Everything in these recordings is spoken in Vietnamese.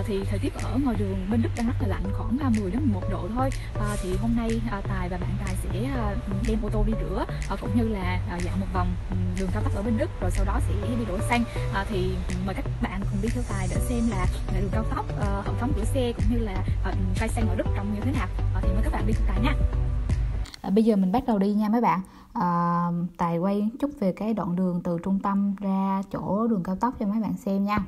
Thì thời tiết ở ngoài đường bên Đức đang rất là lạnh, khoảng 10 đến 11 độ thôi. Thì hôm nay Tài và bạn Tài sẽ đem ô tô đi rửa, cũng như là dạo một vòng đường cao tốc ở bên Đức, rồi sau đó sẽ đi đổ xăng. Thì mời các bạn cùng đi theo Tài để xem là đường cao tốc, hệ thống rửa xe cũng như là cây xăng ở Đức trông như thế nào. Thì mời các bạn đi theo Tài nha. Bây giờ mình bắt đầu đi nha mấy bạn. Tài quay chút về cái đoạn đường từ trung tâm ra chỗ đường cao tốc cho mấy bạn xem nha.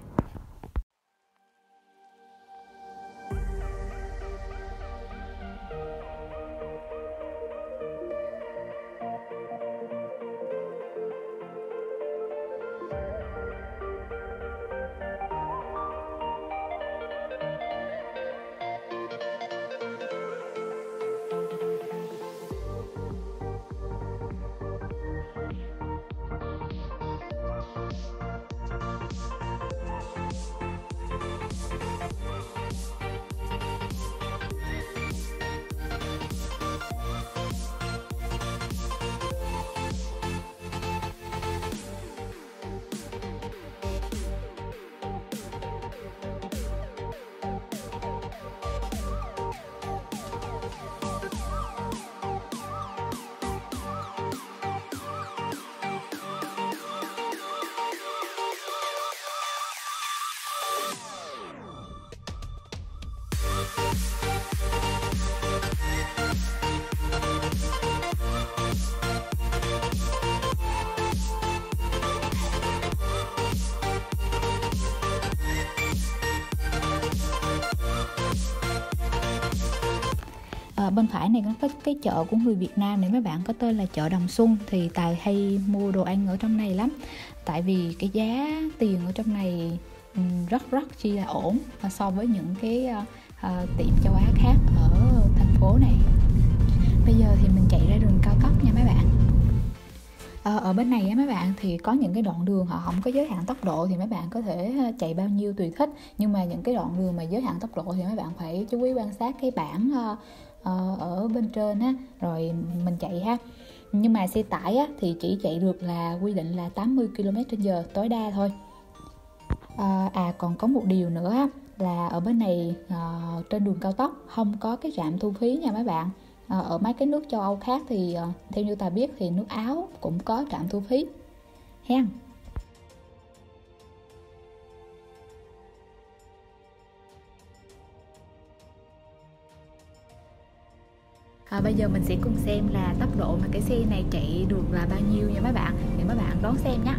Bên phải này có cái chợ của người Việt Nam này mấy bạn, có tên là chợ Đồng Xuân. Thì Tài hay mua đồ ăn ở trong này lắm, tại vì cái giá tiền ở trong này rất chi là ổn so với những cái tiệm châu Á khác ở thành phố này. Bây giờ thì mình chạy ra đường cao tốc nha mấy bạn. Ở bên này á mấy bạn thì có những cái đoạn đường họ không có giới hạn tốc độ, thì mấy bạn có thể chạy bao nhiêu tùy thích. Nhưng mà những cái đoạn đường mà giới hạn tốc độ thì mấy bạn phải chú ý quan sát cái bảng ở bên trên á, rồi mình chạy ha. Nhưng mà xe tải á, thì chỉ chạy được là quy định là 80 km/h tối đa thôi. Còn có một điều nữa á, là ở bên này trên đường cao tốc không có cái trạm thu phí nha mấy bạn. Ở mấy cái nước châu Âu khác thì theo như ta biết thì nước Áo cũng có trạm thu phí hen. Bây giờ mình sẽ cùng xem là tốc độ mà cái xe này chạy được là bao nhiêu nha mấy bạn, thì mấy bạn đón xem nhé.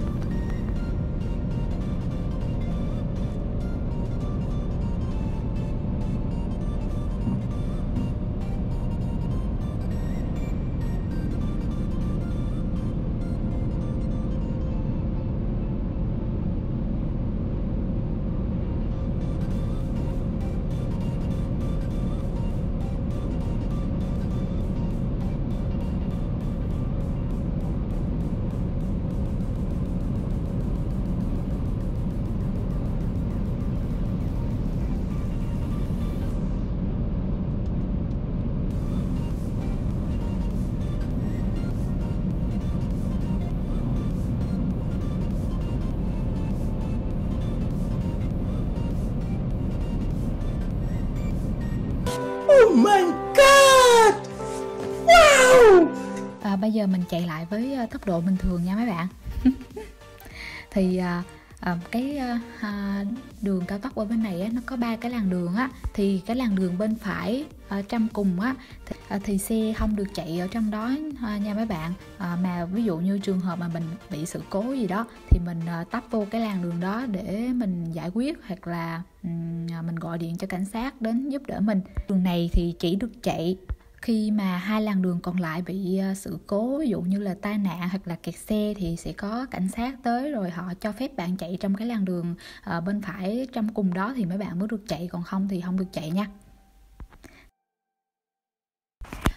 Oh my god! Wow! Bây giờ mình chạy lại với tốc độ bình thường nha mấy bạn. Thì cái đường cao tốc ở bên này á, nó có 3 cái làn đường á. Thì cái làn đường bên phải trong cùng á thì xe không được chạy ở trong đó nha mấy bạn. Mà ví dụ như trường hợp mà mình bị sự cố gì đó thì mình tấp vô cái làn đường đó để mình giải quyết, hoặc là mình gọi điện cho cảnh sát đến giúp đỡ mình. Đường này thì chỉ được chạy khi mà hai làn đường còn lại bị sự cố, ví dụ như là tai nạn hoặc là kẹt xe, thì sẽ có cảnh sát tới rồi họ cho phép bạn chạy trong cái làn đường bên phải trong cùng đó thì mấy bạn mới được chạy, còn không thì không được chạy nha.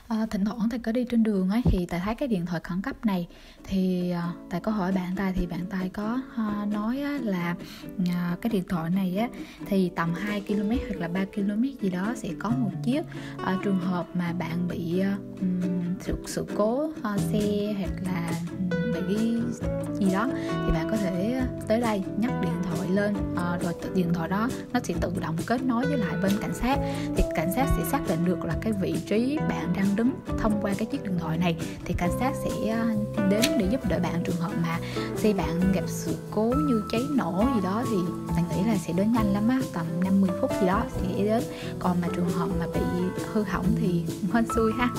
Thỉnh thoảng Tài có đi trên đường ấy thì Tài thấy cái điện thoại khẩn cấp này thì Tài có hỏi bạn Tài, thì bạn Tài có nói là cái điện thoại này á, thì tầm 2 km hoặc là 3 km gì đó sẽ có một chiếc. Trường hợp mà bạn bị sự cố xe hoặc là bị gì đó thì bạn có thể tới đây nhấc điện thoại lên, rồi điện thoại đó nó sẽ tự động kết nối với lại bên cảnh sát, thì cảnh sát sẽ xác định được là cái vị trí bạn đang đứng thông qua cái chiếc điện thoại này, thì cảnh sát sẽ đến để giúp đỡ bạn. Trường hợp mà xe bạn gặp sự cố như cháy nổ gì đó thì Tài nghĩ là sẽ đến nhanh lắm á, tầm 50 phút gì đó sẽ đến. Còn mà trường hợp mà bị hư hỏng thì hên xui ha.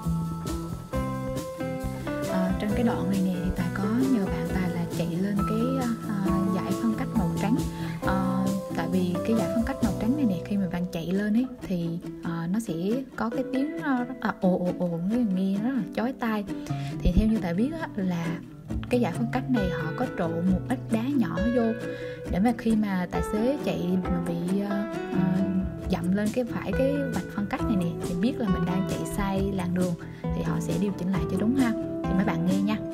Trên cái đoạn này nè thì Tài có nhờ bạn Tài là chạy lên cái dải phân cách màu trắng. Tại vì cái dải phân cách màu trắng này nè, khi mà bạn chạy lên ấy thì nó sẽ có cái tiếng rất là ồ, nghe rất là chói tai. Thì theo như Tài biết á, là cái dải phân cách này họ có trộn một ít đá nhỏ vô để mà khi mà tài xế chạy mà bị dậm lên cái vạch phân cách này nè thì biết là mình đang chạy sai làn đường, thì họ sẽ điều chỉnh lại cho đúng ha. Thì mấy bạn nghe nha.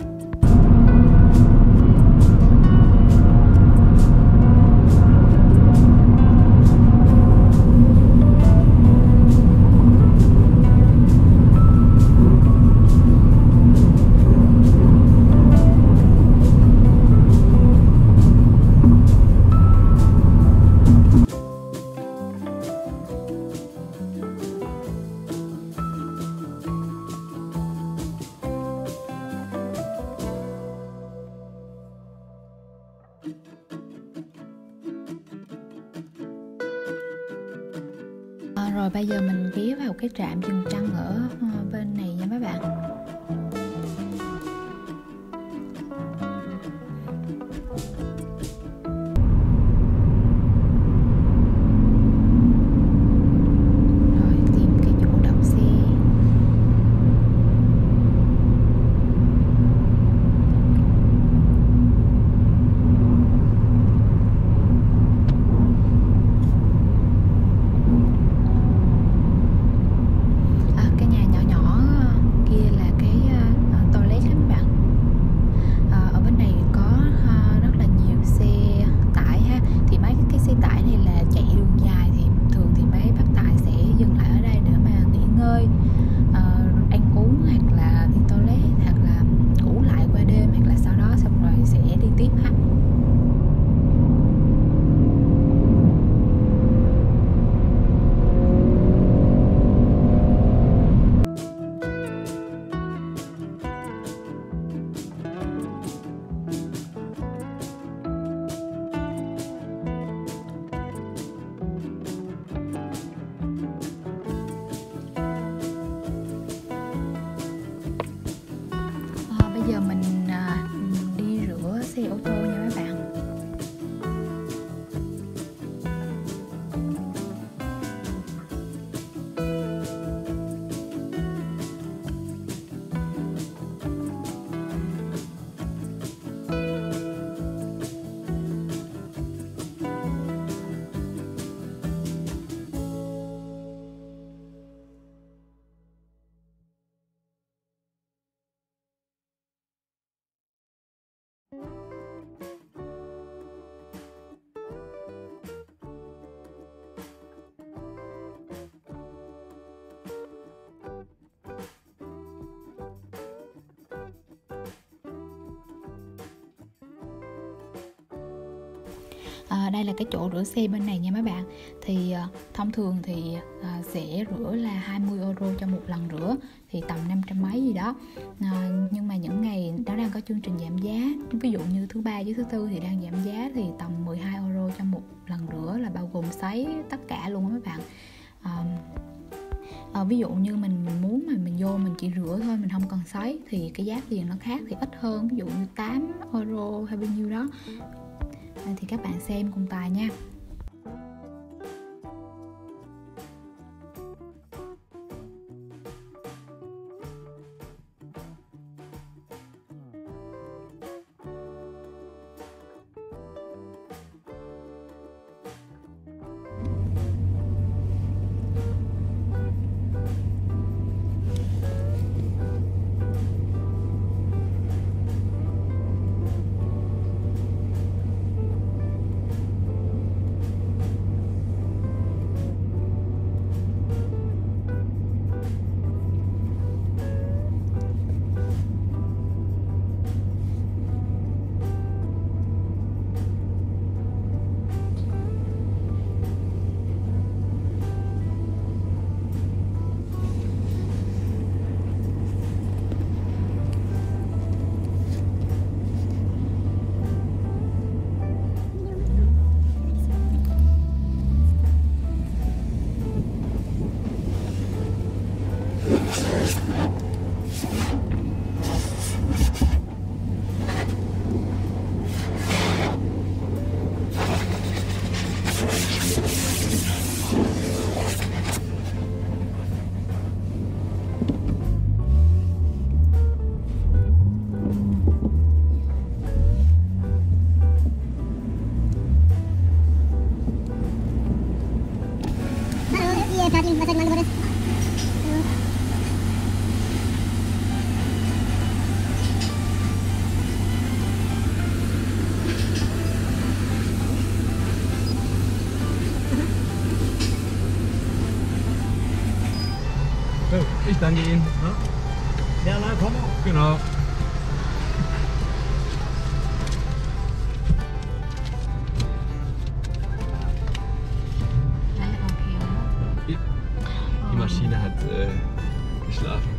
Rồi bây giờ mình ghé vào cái trạm dừng chân ở bên này nha mấy bạn. Rồi tìm cái chỗ đậu xe. Bây giờ mình đi rửa xe ô tô nha mấy bạn. Đây là cái chỗ rửa xe bên này nha mấy bạn. Thì thông thường thì sẽ rửa là 20 euro cho một lần rửa, thì tầm 500 mấy gì đó. Nhưng mà những ngày nó đang có chương trình giảm giá, ví dụ như thứ ba với thứ tư thì đang giảm giá, thì tầm 12 euro cho một lần rửa, là bao gồm sấy tất cả luôn á mấy bạn. Ví dụ như mình muốn mà mình vô mình chỉ rửa thôi, mình không cần sấy, thì cái giá tiền nó khác, thì ít hơn, ví dụ như 8 euro hay bao nhiêu đó. Thì các bạn xem cùng Tài nha. danke Ihnen. Ne? Ja, na, komm mal. Genau. Die Maschine hat geschlafen.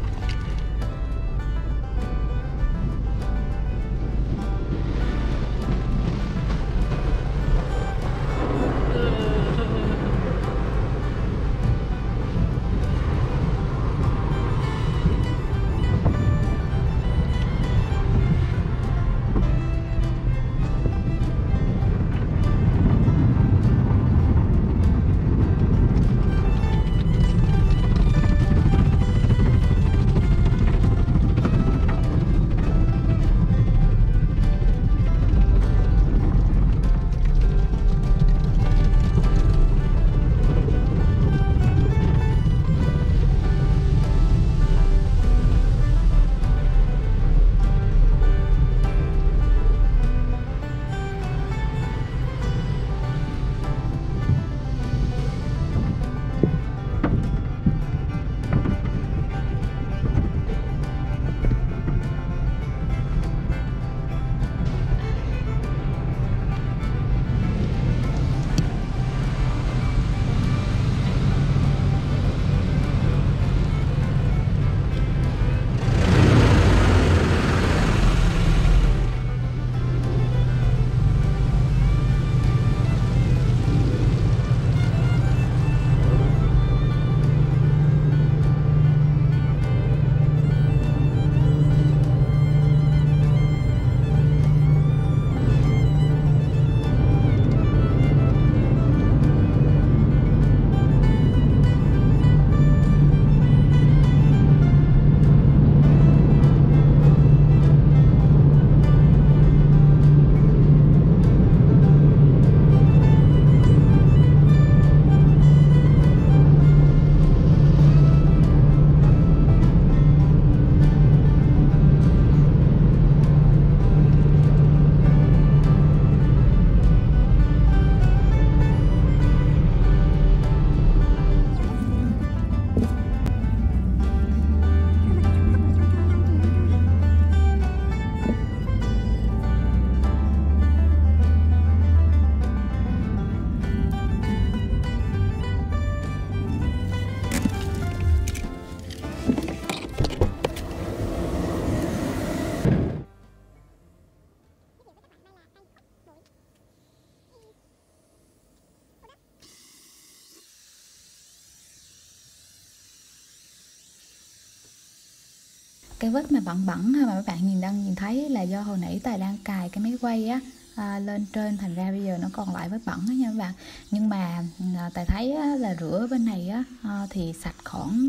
Cái vết mà bẩn bẩn mà các bạn đang nhìn thấy là do hồi nãy Tài đang cài cái máy quay á lên trên, thành ra bây giờ nó còn lại vết bẩn đó nha các bạn. Nhưng mà Tài thấy á, là rửa bên này á thì sạch khoảng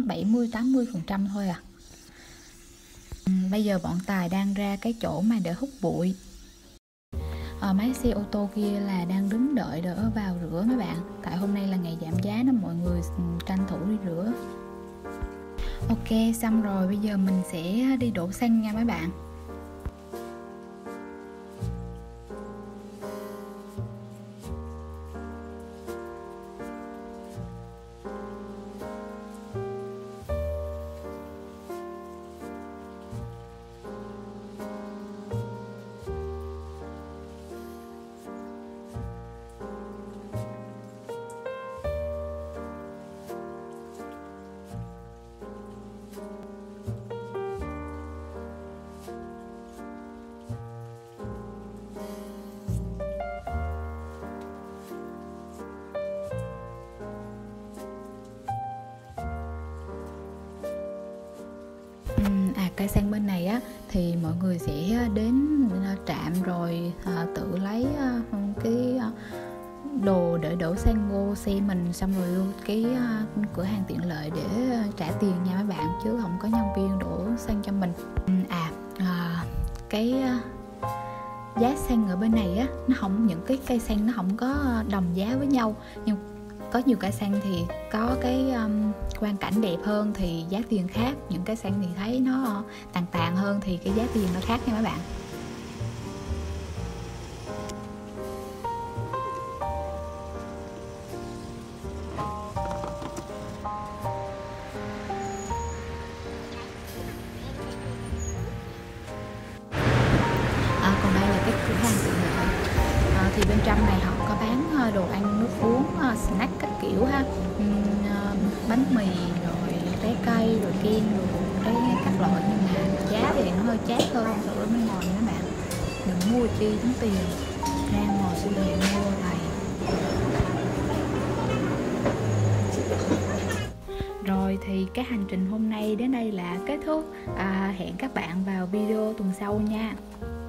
70-80% thôi à. Bây giờ bọn Tài đang ra cái chỗ mà để hút bụi. Máy xe ô tô kia là đang đứng đợi để vào rửa mấy bạn. Tại hôm nay là ngày giảm giá nên mọi người tranh thủ đi rửa. Ok, xong rồi bây giờ mình sẽ đi đổ xăng nha mấy bạn. Cây xăng bên này á thì mọi người sẽ đến trạm rồi tự lấy cái đồ để đổ xăng vô xe mình, xong rồi vô cái cửa hàng tiện lợi để trả tiền nha mấy bạn, chứ không có nhân viên đổ xăng cho mình. Cái giá xăng ở bên này á, nó không, những cái cây xăng nó không có đồng giá với nhau, nhưng có nhiều cây xăng thì có cái quang cảnh đẹp hơn thì giá tiền khác, những cái xăng thì thấy nó tàn tàn hơn thì cái giá tiền nó khác nha mấy bạn. thì bên trong này họ có bán đồ ăn nước uống, snack các kiểu ha, bánh mì rồi trái cây rồi kem rồi cái các loại, nhưng mà giá thì nó hơi chát hơn so với bên ngoài các bạn. Đừng mua chi tốn tiền, ra ngoài siêu thị mua này. Rồi thì cái hành trình hôm nay đến đây là kết thúc. Hẹn các bạn vào video tuần sau nha.